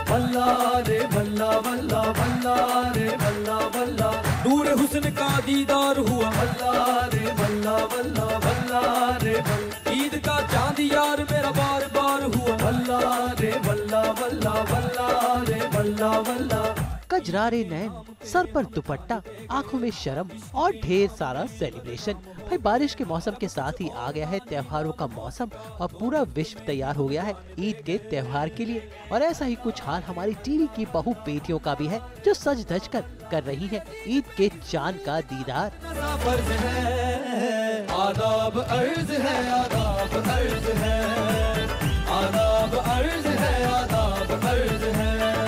बल्ला रे बल्ला बल्ला बल्ला रे बल्ला बल्ला, नूर हुस्न का दीदार हुआ, बल्ला रे बल्ला बल्ला बल्ला रे बल्ला, ईद का चांद यार मेरा बार बार हुआ, बल्ला रे बल्ला बल्ला बल्ला रे बल्ला बल्ला। कजरारे नैन, सर पर दुपट्टा, आंखों में शर्म और ढेर सारा सेलिब्रेशन। भाई बारिश के मौसम के साथ ही आ गया है त्योहारों का मौसम और पूरा विश्व तैयार हो गया है ईद के त्योहार के लिए। और ऐसा ही कुछ हाल हमारी टीवी की बहू बेटियों का भी है जो सज धज कर रही है ईद के चांद का दीदार। आदाब अर्ज है, आदाब अर्ज है, आदाब अर्ज है, आदाब अर्ज है।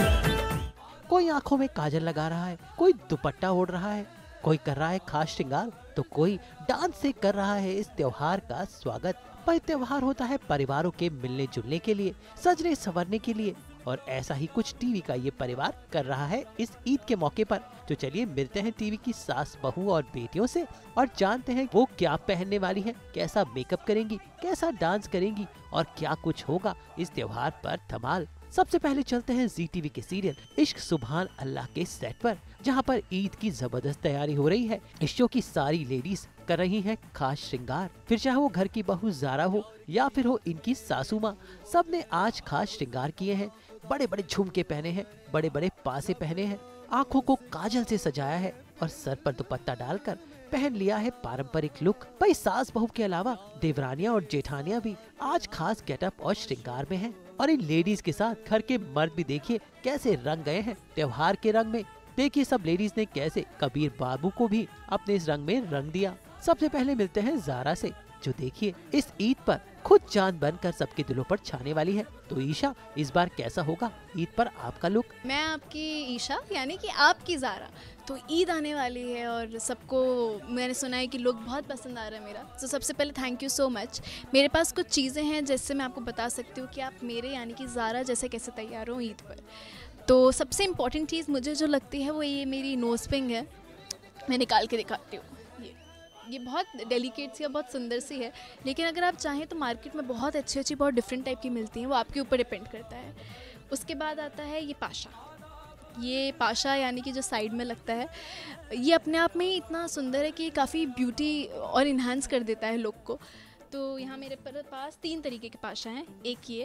कोई आंखों में काजल लगा रहा है, कोई दुपट्टा ओढ़ रहा है, कोई कर रहा है खास श्रृंगार, तो कोई डांस से कर रहा है इस त्योहार का स्वागत। पर त्योहार होता है परिवारों के मिलने जुलने के लिए, सजने संवरने के लिए, और ऐसा ही कुछ टीवी का ये परिवार कर रहा है इस ईद के मौके पर। तो चलिए मिलते हैं टीवी की सास, बहू और बेटियों से और जानते हैं वो क्या पहनने वाली हैं, कैसा मेकअप करेंगी, कैसा डांस करेंगी और क्या कुछ होगा इस त्योहार पर धमाल। सबसे पहले चलते हैं जी टीवी के सीरियल इश्क सुभान अल्लाह के सेट पर, जहां पर ईद की जबरदस्त तैयारी हो रही है। इस शो की सारी लेडीज कर रही हैं खास श्रृंगार, फिर चाहे वो घर की बहू ज़ारा हो या फिर हो इनकी सासू माँ, सब ने आज खास श्रृंगार किए हैं। बड़े बड़े झुमके पहने हैं, बड़े बड़े पासे पहने हैं, आँखों को काजल से सजाया है और सर पर दुपट्टा डालकर पहन लिया है पारंपरिक लुक। भाई सास बहू के अलावा देवरानियां और जेठानियां भी आज खास गेटअप और श्रृंगार में हैं। और इन लेडीज के साथ घर के मर्द भी देखिए कैसे रंग गए हैं त्योहार के रंग में। देखिए सब लेडीज ने कैसे कबीर बाबू को भी अपने इस रंग में रंग दिया। सबसे पहले मिलते हैं ज़ारा से, जो देखिए इस ईद पर खुद चांद बनकर सबके दिलों पर छाने वाली है। तो ईशा, इस बार कैसा होगा ईद पर आपका लुक? मैं आपकी ईशा यानी कि आपकी ज़ारा। तो ईद आने वाली है और सबको मैंने सुना है कि लोग बहुत पसंद आ रहा है मेरा। तो सबसे पहले थैंक यू सो मच। मेरे पास कुछ चीज़ें हैं जिससे मैं आपको बता सकती हूँ कि आप मेरे यानी कि ज़ारा जैसे कैसे तैयार हो ईद पर। तो सबसे इम्पॉर्टेंट चीज़ मुझे जो लगती है वो ये मेरी नोज़ पिंग है। मैं निकाल के दिखाती हूँ। ये बहुत डेलिकेट सी और बहुत सुंदर सी है, लेकिन अगर आप चाहें तो मार्केट में बहुत अच्छी बहुत डिफरेंट टाइप की मिलती हैं, वो आपके ऊपर डिपेंड करता है। उसके बाद आता है ये पाशा। ये पाशा यानी कि जो साइड में लगता है, ये अपने आप में ही इतना सुंदर है कि काफ़ी ब्यूटी और इन्हांस कर देता है लुक को। तो यहाँ मेरे पास 3 तरीके के पाशा हैं, एक ये,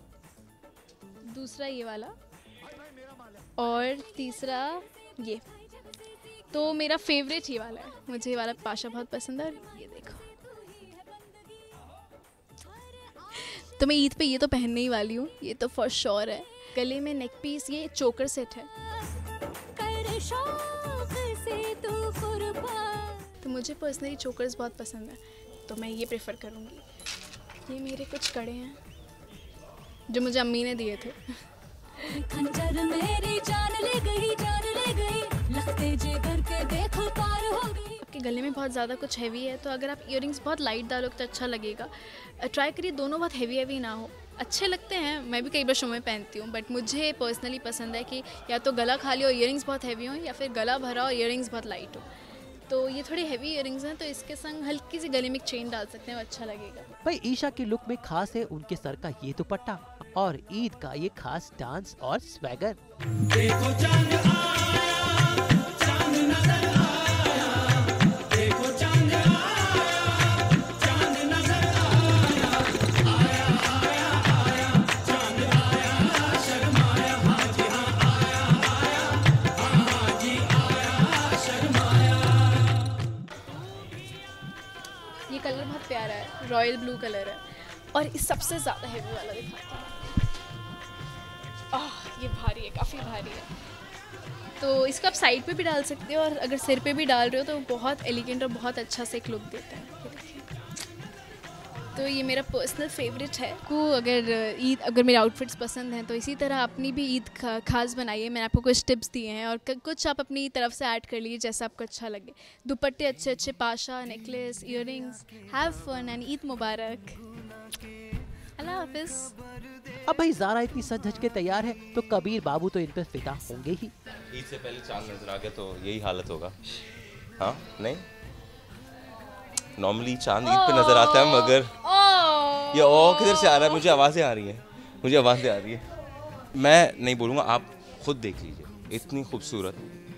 दूसरा ये वाला और तीसरा ये। तो मेरा फेवरेट ये वाला है, मुझे ये वाला पाशा बहुत पसंद है। ये देखो, तो मैं ईद पे ये तो पहनने ही वाली हूँ, ये तो फॉर श्योर है। गले में नेक पीस, ये चोकर सेट है। तो मुझे पर्सनली चोकर्स बहुत पसंद है, तो मैं ये प्रेफर करूँगी। ये मेरे कुछ कड़े हैं जो मुझे अम्मी ने दिए थे। खंजर मेरी जान ले गई, जान ले गई, लगते जिगर के देखो पार हो गई। आपके गले में बहुत ज़्यादा कुछ हैवी है, तो अगर आप इयररिंग्स बहुत लाइट डालोगे तो अच्छा लगेगा। ट्राई करिए दोनों बहुत हैवी ना हो। अच्छे लगते हैं, मैं भी कई बार शो में पहनती हूँ, बट मुझे पर्सनली पसंद है कि या तो गला खाली और इयररिंग्स बहुत हैवी हो, या फिर गला भरा और इयररिंग्स बहुत लाइट हो। तो ये थोड़ी हैवी इयररिंग्स हैं, तो इसके संग हल्की सी गले में एक चेन डाल सकते हैं, वो अच्छा लगेगा। भाई ईशा के लुक में खास है उनके सर का ये दुपट्टा और ईद का ये खास डांस और स्वैगर। देखो चांद आया, चांद नजर आया, देखो चांद आया, चांद नजर आया, आया आया आया, चांद आया, शर्माया, हाँ जी हाँ आया, हाँ जी आया, शर्माया। ये कलर बहुत प्यारा है, रॉयल ब्लू कलर है, और इस सबसे ज़्यादा हैवी वाला दिखाता हूँ। ये भारी है, काफ़ी भारी है। तो इसको आप साइड पे भी डाल सकते हो, और अगर सिर पे भी डाल रहे हो तो बहुत एलिगेंट और बहुत अच्छा से एक लुक देता है। ये देखिए, तो ये मेरा पर्सनल फेवरेट है। को अगर मेरे आउटफिट्स पसंद हैं तो इसी तरह अपनी भी ईद खास बनाइए। मैंने आपको कुछ टिप्स दिए हैं और कुछ आप अपनी तरफ से ऐड कर लीजिए जैसा आपको अच्छा लगे। दुपट्टे अच्छे अच्छे, पाशा, necklace, earrings. Have fun and Eid मुबारक। अल्लाह हाफिज़। अब भाई ज़ारा इतनी सज धज के तैयार है तो कबीर बाबू तो इन पर फिदा होंगे ही। ईद से पहले चांद नजर आ गया तो यही हालत होगा। हाँ नहीं, नॉर्मली चांद ईद पे नजर आता है, मगर ये किधर से आ रहा है? मुझे आवाज़ें आ रही हैं, मुझे आवाज़ें आ रही है। मैं नहीं बोलूँगा, आप खुद देख लीजिए, इतनी खूबसूरत।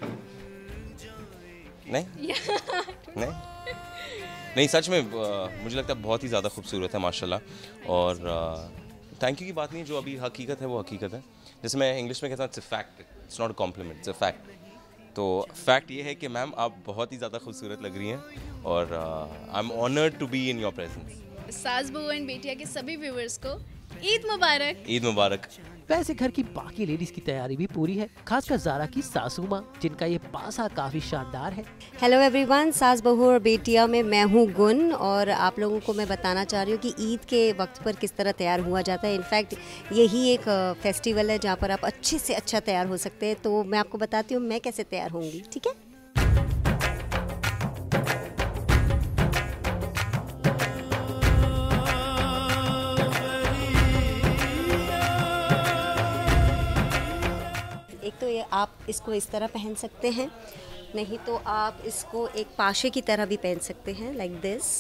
नहीं नहीं नहीं, सच में मुझे लगता है बहुत ही ज़्यादा खूबसूरत है माशाल्लाह। और थैंक यू की बात नहीं, जो अभी हकीकत है वो हकीकत है। जैसे मैं इंग्लिश में कहता हूँ, it's a fact, it's not a compliment, it's a fact. तो फैक्ट ये है कि मैम आप बहुत ही ज़्यादा खूबसूरत लग रही हैं और I am honoured to be in your presence. सास बहू एंड बेटिया के सभी व्यूअर्स को ईद मुबारक। ईद मुबारक। वैसे घर की बाकी लेडीज की तैयारी भी पूरी है, खासकर ज़ारा की सासू माँ, जिनका ये पासा काफी शानदार है। हेलो एवरीवन, सास बहू और बेटिया में मैं हूँ गुन, और आप लोगों को मैं बताना चाह रही हूँ कि ईद के वक्त पर किस तरह तैयार हुआ जाता है। इनफैक्ट यही एक फेस्टिवल है जहाँ पर आप अच्छे से अच्छा तैयार हो सकते हैं। तो मैं आपको बताती हूँ मैं कैसे तैयार होंगी, ठीक है। एक तो ये आप इसको इस तरह पहन सकते हैं, नहीं तो आप इसको एक पाशे की तरह भी पहन सकते हैं, लाइक दिस,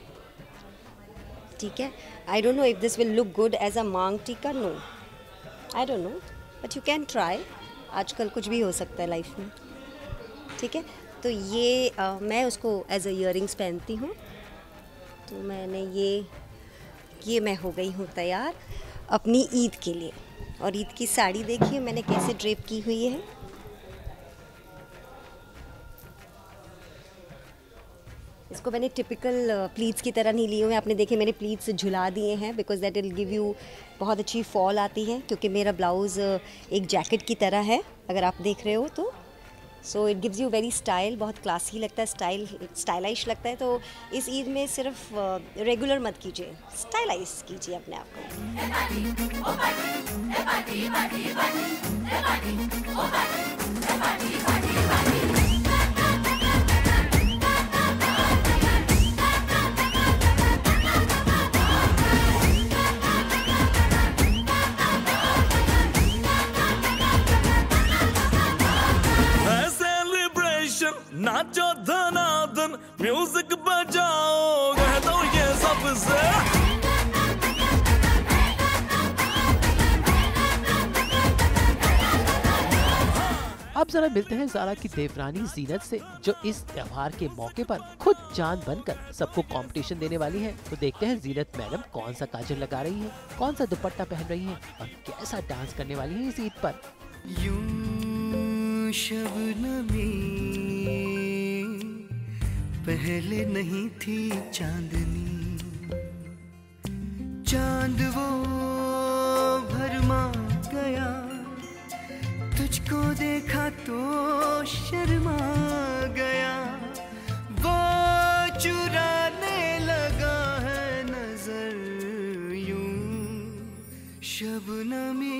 ठीक है। I don't know if this will look good as a maang tikka, no, I don't know, but you can try. आजकल कुछ भी हो सकता है लाइफ में, ठीक है। तो ये मैं उसको एज अ ईयरिंग्स पहनती हूँ। तो मैंने ये मैं हो गई हूँ तैयार अपनी ईद के लिए। और ईद की साड़ी देखिए मैंने कैसे ड्रेप की हुई है। इसको मैंने टिपिकल प्लीट्स की तरह नहीं ली हुई है। आपने देखे मेरे प्लीट्स झुला दिए हैं, because that will give you बहुत अच्छी फॉल आती है, क्योंकि मेरा ब्लाउज़ एक जैकेट की तरह है, अगर आप देख रहे हो तो। So it gives you very style, बहुत क्लासी लगता है, स्टाइलिश लगता है। तो इस ईद में सिर्फ रेगुलर मत कीजिए, स्टाइलाइज कीजिए अपने आप को। नाचो धनाधन, म्यूजिक बजाओ, कह दो ये सबसे। अब जरा मिलते हैं ज़ारा की देवरानी जीनत से, जो इस त्योहार के मौके पर खुद जान बनकर सबको कंपटीशन देने वाली है। तो देखते हैं जीनत मैडम कौन सा काजल लगा रही है, कौन सा दुपट्टा पहन रही है और कैसा डांस करने वाली है इस ईद पर। यूं शबनमी पहले नहीं थी चांदनी, चांद वो भरमा गया, तुझको देखा तो शर्मा गया, वो चुराने लगा है नजर, यूं शबनमी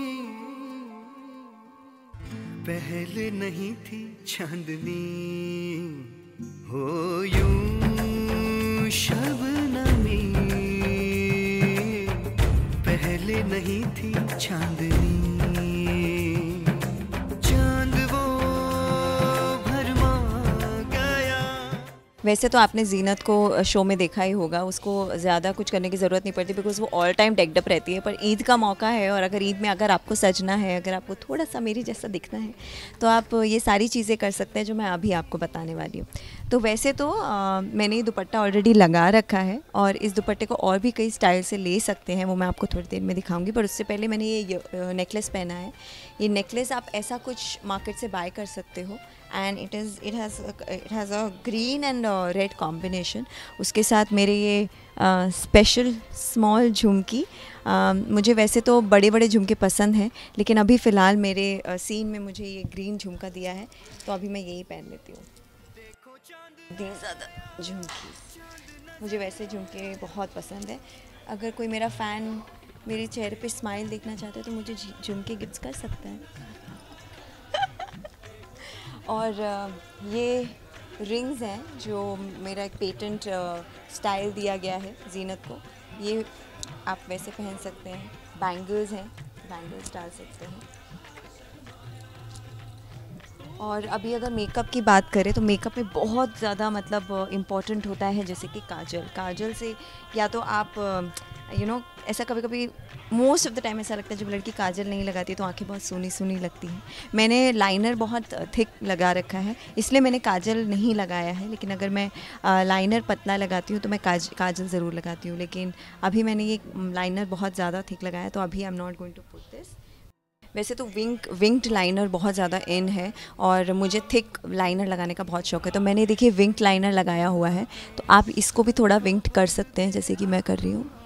पहले नहीं थी चांदनी, हो यूं शबनमी पहले नहीं थी चांदनी, चांद वो भरमा गया। वैसे तो आपने जीनत को शो में देखा ही होगा, उसको ज़्यादा कुछ करने की ज़रूरत नहीं पड़ती, बिकॉज़ वो ऑल टाइम डेक्ड अप रहती है। पर ईद का मौका है, और अगर ईद में अगर आपको सजना है, अगर आपको थोड़ा सा मेरी जैसा दिखना है, तो आप ये सारी चीज़ें कर सकते हैं जो मैं अभी आपको बताने वाली हूँ। तो वैसे तो मैंने ये दुपट्टा ऑलरेडी लगा रखा है, और इस दुपट्टे को और भी कई स्टाइल से ले सकते हैं, वो मैं आपको थोड़ी देर में दिखाऊंगी। पर उससे पहले मैंने ये नेकलेस पहना है। ये नेकलेस आप ऐसा कुछ मार्केट से बाय कर सकते हो, and it has a green and red combination. उसके साथ मेरे ये स्पेशल स्मॉल झुमकी, मुझे वैसे तो बड़े बड़े झुमके पसंद हैं, लेकिन अभी फ़िलहाल मेरे सीन में मुझे ये ग्रीन झुमका दिया है, तो अभी मैं यही पहन लेती हूँ। ज़्यादा झुमकी, मुझे वैसे झुमके बहुत पसंद है। अगर कोई मेरा फ़ैन मेरे चेहरे पे स्माइल देखना चाहता है तो मुझे झुमके गिफ्ट कर सकता है। और ये रिंग्स हैं जो मेरा एक पेटेंट स्टाइल दिया गया है जीनत को, ये आप वैसे पहन सकते हैं। बैंगल्स हैं, बैंगल्स डाल सकते हैं। और अभी अगर मेकअप की बात करें तो मेकअप में बहुत ज़्यादा मतलब इम्पॉर्टेंट होता है, जैसे कि काजल। काजल से या तो आप ऐसा कभी कभी मोस्ट ऑफ द टाइम ऐसा लगता है जब लड़की काजल नहीं लगाती तो आंखें बहुत सूनी सूनी लगती हैं। मैंने लाइनर बहुत थिक लगा रखा है, इसलिए मैंने काजल नहीं लगाया है। लेकिन अगर मैं लाइनर पतला लगाती हूँ तो मैं काजल ज़रूर लगाती हूँ। लेकिन अभी मैंने ये लाइनर बहुत ज़्यादा थिक लगाया तो अभी I am not going to put this. वैसे तो विंग्ड लाइनर बहुत ज़्यादा इन है और मुझे थिक लाइनर लगाने का बहुत शौक है, तो मैंने देखिए विंग्ड लाइनर लगाया हुआ है। तो आप इसको भी थोड़ा विंग्ड कर सकते हैं जैसे कि मैं कर रही हूँ।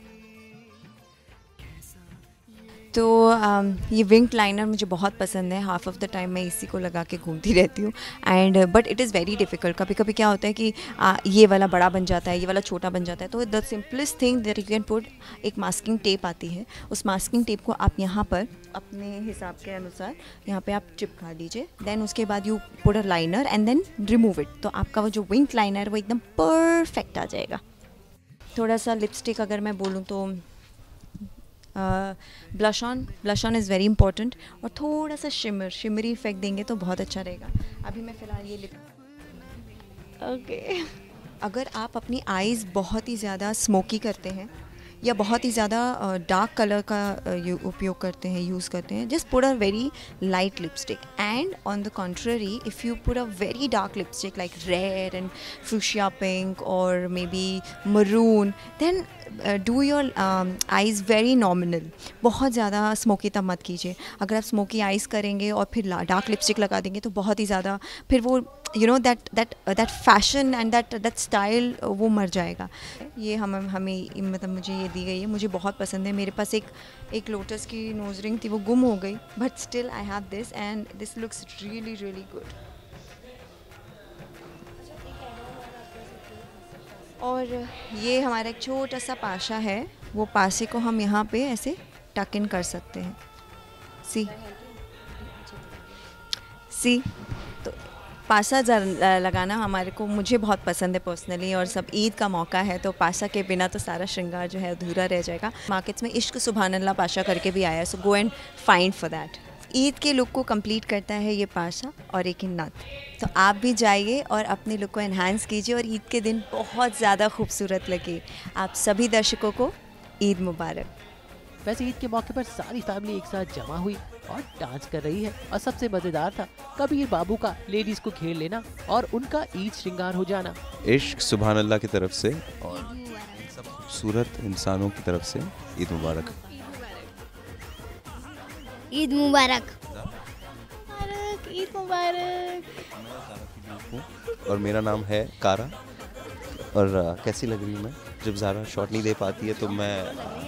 तो ये विंग्ड लाइनर मुझे बहुत पसंद है। हाफ ऑफ द टाइम मैं इसी को लगा के घूमती रहती हूँ and but it is very difficult. कभी कभी क्या होता है कि ये वाला बड़ा बन जाता है, ये वाला छोटा बन जाता है। तो the simplest thing that you can put, एक मास्किंग टेप आती है, उस मास्किंग टेप को आप यहाँ पर अपने हिसाब के अनुसार यहाँ पे आप चिपका दीजिए। देन उसके बाद you put a liner and then remove it. तो आपका वो जो विंग्ड लाइनर वो एकदम परफेक्ट आ जाएगा। थोड़ा सा लिपस्टिक अगर मैं बोलूँ तो blush on is very important और थोड़ा सा शिमरी इफेक्ट देंगे तो बहुत अच्छा रहेगा। अभी मैं फ़िलहाल ये ओके। अगर आप अपनी आईज़ बहुत ही ज़्यादा स्मोकी करते हैं या बहुत ही ज़्यादा डार्क कलर का उपयोग करते हैं, यूज़ करते हैं, just put a very light lipstick. And on the contrary if you put a very dark lipstick like red and fuchsia pink और maybe maroon, then do your eyes very nominal. बहुत ज़्यादा smoky तब मत कीजिए। अगर आप smoky eyes करेंगे और फिर डार्क लिपस्टिक लगा देंगे तो बहुत ही ज़्यादा फिर वो that fashion and that style वो मर जाएगा। ये हमें मतलब मुझे ये दी गई है, मुझे बहुत पसंद है। मेरे पास एक लोटस की नोज रिंग थी, वो गुम हो गई, but still I have this and this looks really really good. और ये हमारा एक छोटा सा पाशा है, वो पासे को हम यहाँ पे ऐसे टक इन कर सकते हैं। सी तो पासा लगाना मुझे बहुत पसंद है पर्सनली, और सब ईद का मौका है तो पासा के बिना तो सारा श्रृंगार जो है अधूरा रह जाएगा। मार्केट्स में इश्क सुभान अल्लाह पाशा करके भी आया है, so go and find for that. Eid के लुक को कंप्लीट करता है ये पाशा और एक नथ। तो आप भी जाइए और अपने लुक को एनहांस कीजिए और ईद के दिन बहुत ज़्यादा खूबसूरत लगे। आप सभी दर्शकों को ईद मुबारक। वैसे ईद के मौके पर सारी फैमिली एक साथ जमा हुई और डांस कर रही है, और सबसे मजेदार था कबीर बाबू का लेडीज को घेर लेना और उनका ईद श्रृंगार हो जाना। इश्क सुभान अल्लाह की तरफ से और सब खूबसूरत इंसानों की तरफ से ईद मुबारक। ईद मुबारक। ईद मुबारक। और मेरा नाम है कारा। और कैसी लग रही हूँ मैं? जब ज़ारा शॉट नहीं दे पाती है तो मैं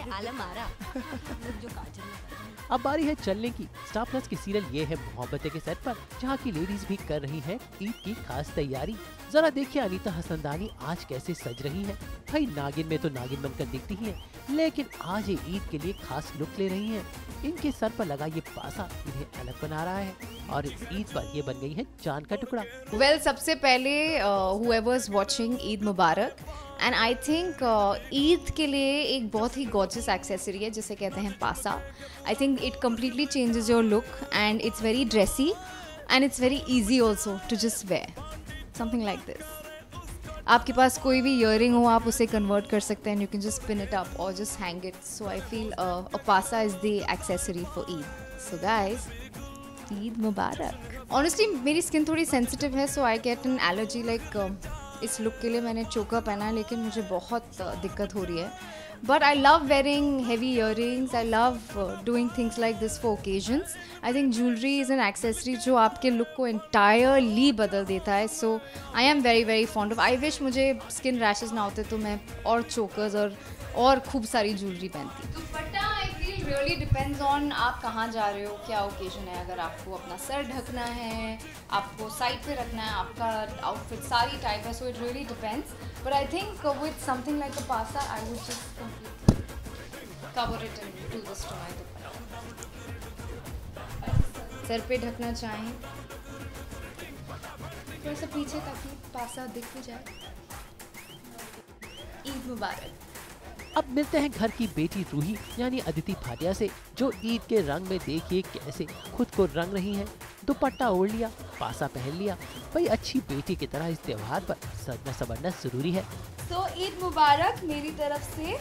अब बारी है चलने की। स्टार प्लस की सीरियल ये है मोहब्बतें के सेट पर, जहाँ की लेडीज भी कर रही हैं ईद की खास तैयारी। जरा देखिए अनीता हसनदानी आज कैसे सज रही हैं। भाई नागिन में तो नागिन बनकर दिखती ही हैं, लेकिन आज ये ईद के लिए खास लुक ले रही हैं। इनके सर पर लगा ये पासा इन्हें अलग बना रहा है, और इस ईद पर ये बन गई है चांद का टुकड़ा। वेल, सबसे पहले whoever's watching ईद मुबारक। एंड आई थिंक ईद के लिए एक बहुत ही गॉर्जियस एक्सेसरी है जिसे कहते हैं पासा। I think it completely changes your look and it's very dressy and it's very easy also to just wear something like this. आपके पास कोई भी ईयरिंग हो आप उसे कन्वर्ट कर सकते हैं, you can just pin it up और just hang it. So I feel a paasa is the accessory for Eid. So guys, Eid मुबारक। ऑनेस्टली मेरी स्किन थोड़ी सेंसिटिव है, so I get an allergy. Like इस लुक के लिए मैंने चोका पहना है, लेकिन मुझे बहुत दिक्कत हो रही है। But I love wearing heavy earrings, I love doing things like this for occasions. I think jewellery is an accessory जो आपके लुक को एंटायरली बदल देता है। So I am very very fond of. I wish मुझे skin rashes ना होते तो मैं और चोकर्स और खूब सारी ज्वेलरी पहनती। दुपट्टा I feel really depends on आप कहाँ जा रहे हो, क्या ओकेजन है। अगर आपको अपना सर ढकना है, आपको साइड पे रखना है, आपका आउटफिट सारी टाइप है, so it really depends. But I think with something like a paasa I would just completely cover it and do this to my dupatta. सर पे ढकना चाहें थोड़ा सा पीछे ताकि पासा दिख भी जाए। ईद मुबारक। अब मिलते हैं घर की बेटी रूही यानी अदिति भाटिया से, जो ईद के रंग में देखिए कैसे खुद को रंग रही हैं। दुपट्टा ओढ़ लिया, पासा पहन लिया। भाई अच्छी बेटी की तरह इस त्योहार पर सजना संवरना जरूरी है। तो ईद मुबारक मेरी तरफ से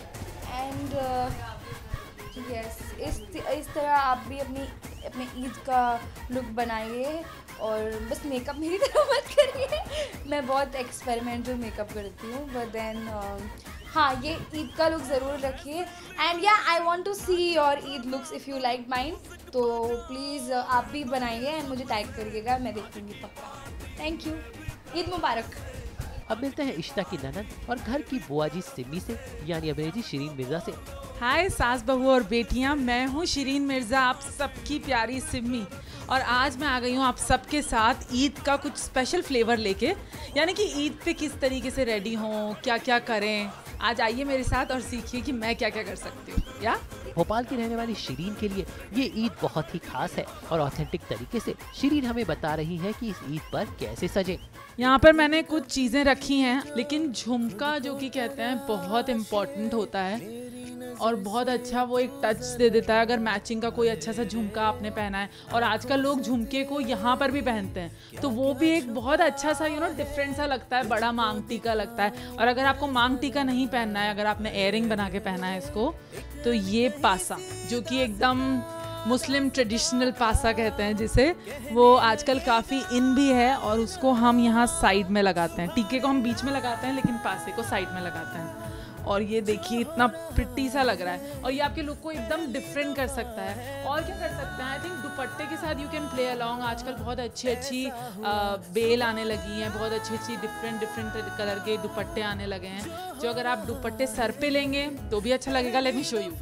एंड यस, इस तरह आप भी अपने ईद का लुक बनाइए और बस मेकअप मेरी तरह मत करिए। मैं बहुत एक्सपेरिमेंटल मेकअप करती हूँ, बट देन हाँ, ये ईद का लुक ज़रूर रखिए। एंड या I want to see your Eid looks if you like mine, तो प्लीज़ आप भी बनाइए एंड मुझे टैग करिएगा, मैं देखूँगी पक्का। थैंक यू, ईद मुबारक। अब मिलते हैं इशिता की ननद और घर की बुआ जी सिमी से, यानी अभिनेत्री शिरीन मिर्जा से। हाय सास बहू और बेटियां, मैं हूँ शिरीन मिर्ज़ा, आप सबकी प्यारी सिमी, और आज मैं आ गई हूँ आप सबके साथ ईद का कुछ स्पेशल फ्लेवर लेके, यानी कि ईद पे किस तरीके से रेडी हों, क्या क्या करें। आज आइए मेरे साथ और सीखिए कि मैं क्या क्या कर सकती हूँ। या भोपाल की रहने वाली शिरीन के लिए ये ईद बहुत ही खास है और ऑथेंटिक तरीके से शिरीन हमें बता रही है कि इस ईद पर कैसे सजे। यहाँ पर मैंने कुछ चीज़ें रखी हैं, लेकिन झुमका जो कि कहते हैं बहुत इम्पोर्टेंट होता है और बहुत अच्छा वो एक टच दे देता है अगर मैचिंग का कोई अच्छा सा झुमका आपने पहना है। और आजकल लोग झुमके को यहाँ पर भी पहनते हैं, तो वो भी एक बहुत अच्छा सा डिफरेंट सा लगता है, बड़ा मांग टीका लगता है। और अगर आपको मांग टीका नहीं पहनना है, अगर आपने एयरिंग बना के पहना है इसको, तो ये पासा जो कि एकदम मुस्लिम ट्रेडिशनल पासा कहते हैं जिसे, वो आजकल काफ़ी इन भी है और उसको हम यहाँ साइड में लगाते हैं। टीके को हम बीच में लगाते हैं, लेकिन पासे को साइड में लगाते हैं। और ये देखिए इतना प्रिटी सा लग रहा है और ये आपके लुक को एकदम डिफरेंट कर सकता है। और क्या कर सकते हैं, आई थिंक दुपट्टे के साथ यू कैन प्ले अलॉन्ग। आजकल बहुत अच्छी बेल आने लगी हैं, बहुत अच्छी डिफरेंट कलर के दुपट्टे आने लगे हैं, जो अगर आप दुपट्टे सर पे लेंगे तो भी अच्छा लगेगा। Let me show you.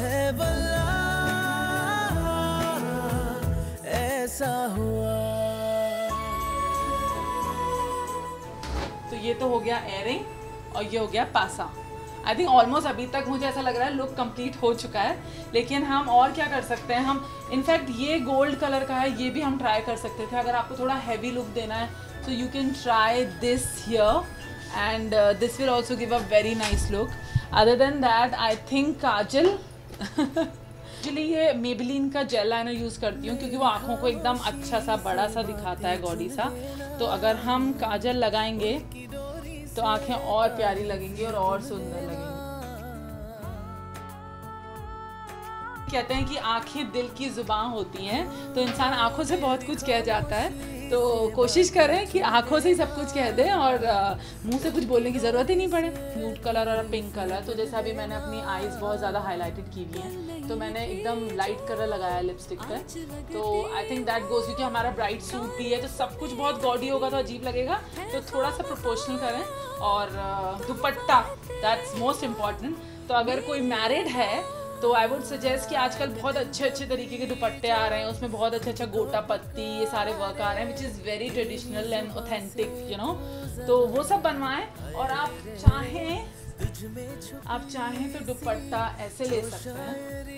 तो ये तो हो गया एयरिंग और ये हो गया पासा। आई थिंक ऑलमोस्ट अभी तक मुझे ऐसा लग रहा है लुक कंप्लीट हो चुका है, लेकिन हम और क्या कर सकते हैं, हम इनफैक्ट ये गोल्ड कलर का है, ये भी हम ट्राई कर सकते थे। अगर आपको थोड़ा हैवी लुक देना है तो you can try this here and this will also give a very nice look. Other than that I think kajal actually ये मेबेलिन का जेल लाइनर यूज़ करती हूँ क्योंकि वो आँखों को एकदम अच्छा सा बड़ा सा दिखाता है, गॉडी सा। तो अगर हम काजल लगाएंगे तो आँखें और प्यारी लगेंगी और सुंदर लगेंगी। कहते हैं कि आँखें दिल की जुबान होती हैं, तो इंसान आँखों से बहुत कुछ कह जाता है। तो कोशिश करें कि आँखों से ही सब कुछ कह दें और मुंह से कुछ बोलने की ज़रूरत ही नहीं पड़े। न्यूड कलर और पिंक कलर, तो जैसे अभी मैंने अपनी आईज़ बहुत ज़्यादा हाईलाइटेड की हुई हैं, तो मैंने एकदम लाइट कलर लगाया लिपस्टिक पर। तो आई थिंक दैट गोज़, क्योंकि हमारा ब्राइट सूट भी है, तो सब कुछ बहुत गॉडी होगा तो अजीब लगेगा, तो थोड़ा सा प्रोपोर्शनल करें। और दुपट्टा दैट्स मोस्ट इम्पॉर्टेंट। तो अगर कोई मैरिड है तो आई वुड सजेस्ट कि आजकल बहुत अच्छे तरीके के दुपट्टे आ रहे हैं, उसमें बहुत अच्छा गोटा पत्ती ये सारे वर्क आ रहे हैं, which is very traditional and authentic, you know. तो वो सब बनवाएं। और आप चाहें तो दुपट्टा ऐसे ले सकते हैं।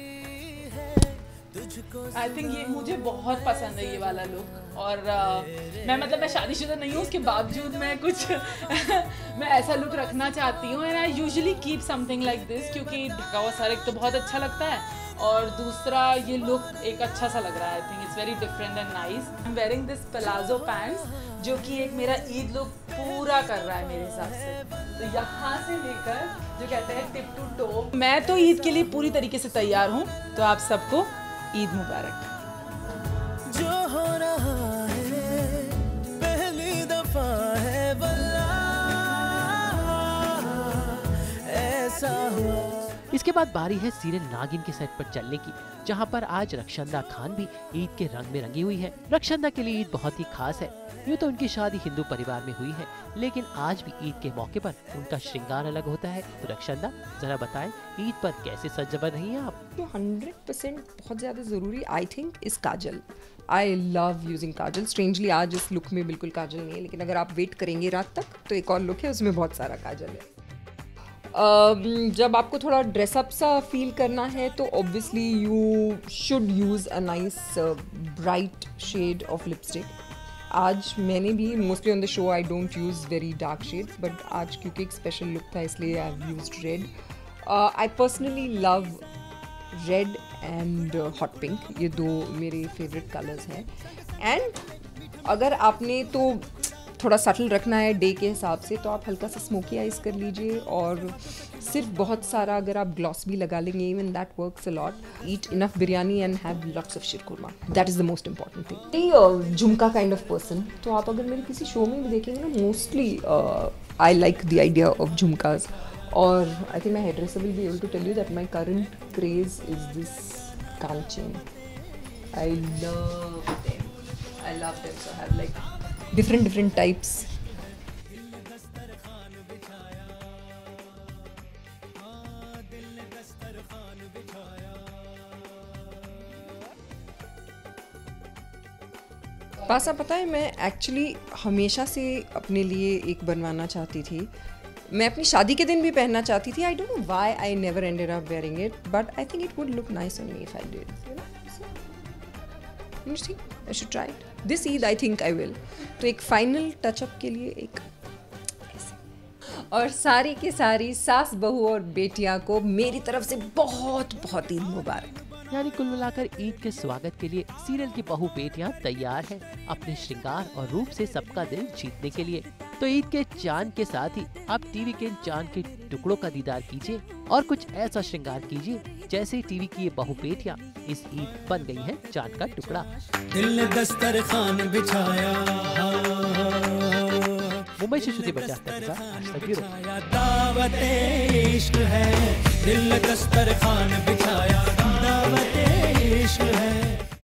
आई थिंक ये मुझे बहुत पसंद है ये वाला लुक। और मैं शादीशुदा नहीं हूँ, उसके बावजूद मैं कुछ मैं ऐसा लुक रखना चाहती हूँ। And I usually keep something like this, क्योंकि ढका हुआ सर एक तो बहुत अच्छा लगता है और दूसरा ये लुक एक अच्छा सा लग रहा है। I think it's very different and nice. I am wearing this palazzo pants, जो कि एक मेरा ईद लुक पूरा कर रहा है मेरे हिसाब से। तो यहाँ से लेकर जो कहते हैं टिप टू टो, मैं तो ईद के लिए पूरी तरीके से तैयार हूँ। तो आप सबको ईद मुबारक। जो हो रहा है पहली दफा है, ऐसा हुआ। इसके बाद बारी है सीरियल नागिन के सेट पर चलने की, जहां पर आज रक्षंदा खान भी ईद के रंग में रंगी हुई है। रक्षंदा के लिए ईद बहुत ही खास है। यूँ तो उनकी शादी हिंदू परिवार में हुई है, लेकिन आज भी ईद के मौके पर उनका श्रृंगार अलग होता है। तो रक्षंदा जरा बताएं ईद पर कैसे सज धज रही हैं आप? तो 100% बहुत ज़्यादा ज़रूरी आई थिंक इस काजल। I love using kajal. Strangely आज इस लुक में बिल्कुल काजल नहीं है, लेकिन अगर आप वेट करेंगे रात तक तो एक और लुक है, उसमें बहुत सारा काजल है। जब आपको थोड़ा ड्रेसअप सा फील करना है तो obviously you should use a nice bright shade of lipstick. आज मैंने भी mostly on the show I don't use very dark shades, but आज क्योंकि एक स्पेशल लुक था इसलिए I have used red. I personally love red and hot pink, ये दो मेरे फेवरेट कलर्स हैं। एंड अगर आपने तो थोड़ा सटल रखना है डे के हिसाब से, तो आप हल्का सा स्मोकी आइज कर लीजिए और सिर्फ बहुत सारा अगर आप ग्लॉस भी लगा लेंगे, even that works a lot. Eat enough biryani and have lots of sheer khurma. That is the most important thing. Jhumka kind of person, तो आप अगर मेरे किसी शो में भी देखेंगे ना, mostly I like the idea of jhumkas. और I think my hair dresser will be able to tell you that my current craze is this कान chain. I love them. So I have like different types. पासा पता है, मैं actually हमेशा से अपने लिए एक बनवाना चाहती थी. मैं अपनी शादी के दिन भी पहनना चाहती थी. I don't know why I never ended up wearing it, but I think it would look nice on me if I did. I should try it. This Eid I think I will. तो एक final touch-up के लिए एक ऐसे. और सारी की सारी सास बहू और बेटियां को मेरी तरफ से बहुत बहुत ईद मुबारक. यानी कुल मिलाकर ईद के स्वागत के लिए सीरियल की बहू बेटियां तैयार हैं अपने श्रृंगार और रूप से सबका दिल जीतने के लिए. तो ईद के चांद के साथ ही आप टीवी के चांद के टुकड़ों का दीदार कीजिए और कुछ ऐसा श्रृंगार कीजिए जैसे टीवी की ये बहू बेटियां इस ईद बन गई हैं चांद का टुकड़ा. दिल दस्तरखान बिछाया, मुंबई से श्रुति बजाज दावत इश्क है. दिल दस्तरखान बिछाया, दावत इश्क है.